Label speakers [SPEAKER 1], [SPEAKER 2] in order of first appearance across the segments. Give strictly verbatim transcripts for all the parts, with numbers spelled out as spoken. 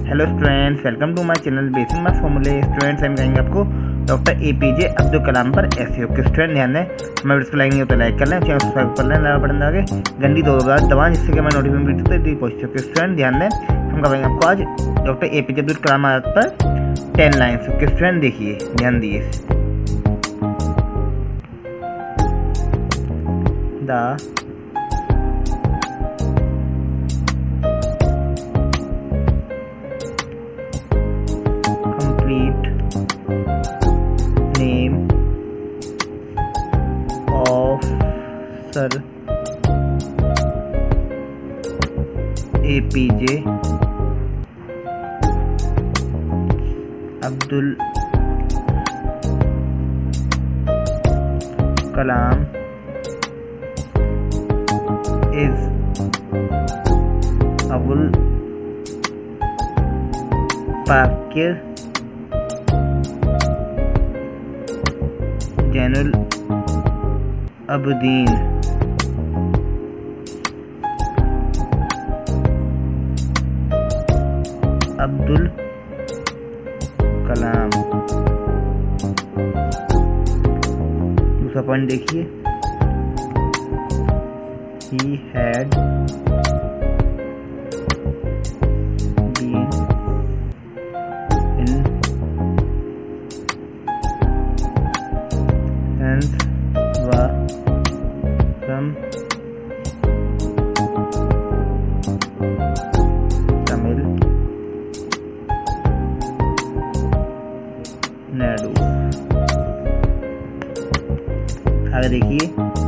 [SPEAKER 1] Hello students, welcome to my channel basic math फॉर्मूले। Students हम कहेंगे आपको डॉक्टर एपीजे अब्दुल कलाम पर एसईओ के स्टूडेंट ध्यान दें। हमें वीडियो को लाइक नहीं हो तो लाइक कर लें, चैनल सब्सक्राइब कर लें, लाल बटन आगे घंटी दो बार दबाएं जिससे कि मैं नोटिफिकेशन वीडियो तो दी पहुंच सके। स्टूडेंट ध्यान दें, हम करेंगे आपको आज डॉक्टर एपीजे अब्दुल कलाम पर टेन लाइन्स के स्टूडेंट देखिए, ध्यान दिए। द name of Sir A P J Abdul Kalam is Abul Pakir Jainul Abdeen. Abdul Kalam. दूसरा पॉइंट देखिए, ही हैड बीन इन व फ्रॉम तमिल नाडु। आगे देखिए,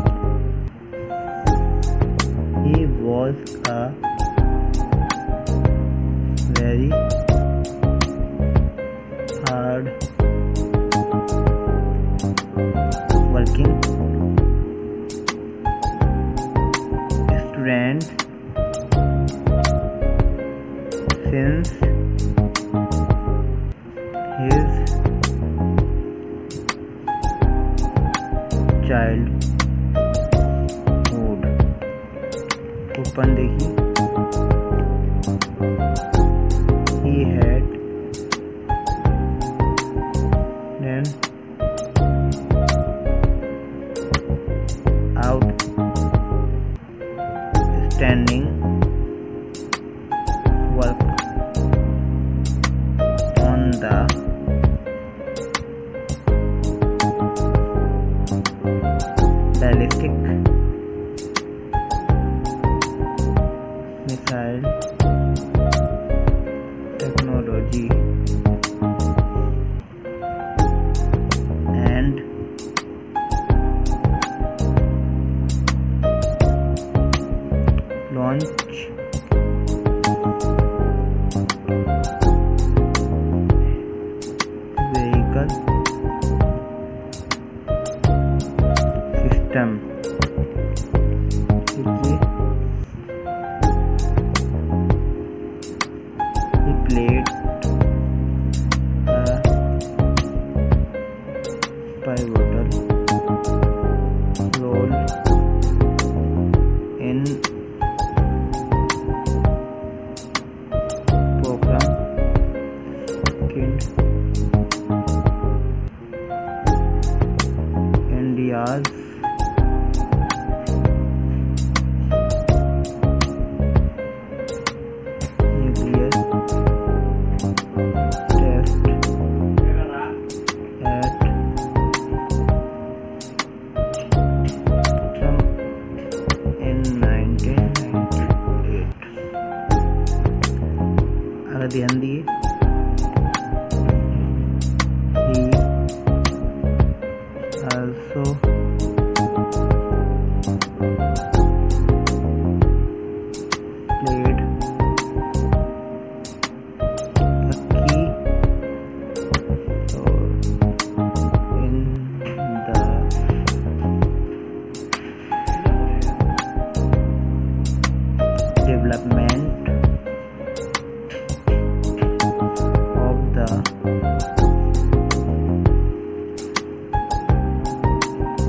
[SPEAKER 1] he was a very hard working student since his childhood। Open देखिए, he had then outstanding work on the ballistic missile technology and launch vehicle system। देखिए, he played a pivotal role in program Kind India's nuclear test at some in nineteen ninety-eight। अगर ध्यान दिए, he also played a key role in the development of the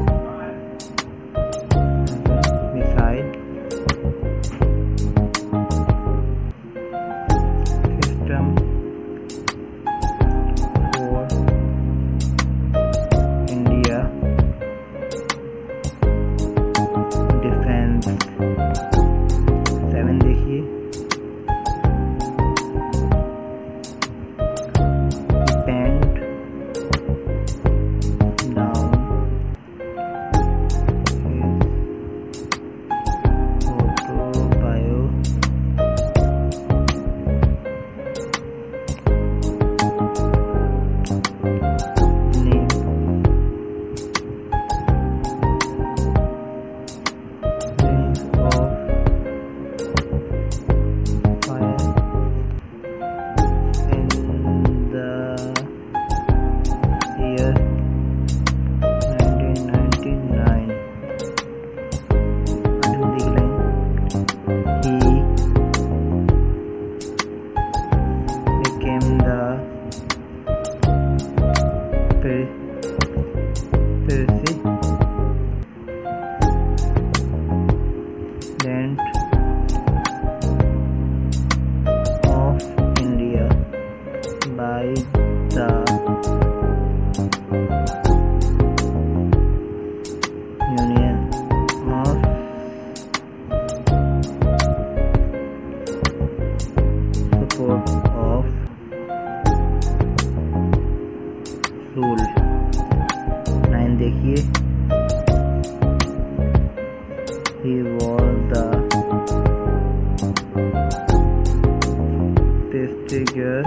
[SPEAKER 1] figures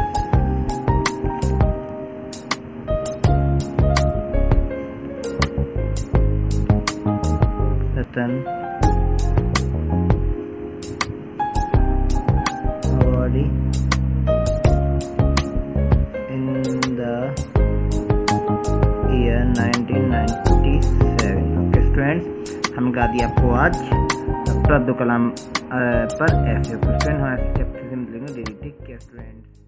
[SPEAKER 1] written already in the year nineteen ninety seven. Okay students, हम गा दिया आपको आज doctor Abdul Kalam पर S student हमारे चैप्टर से मिलेंगे डेली। Take care students.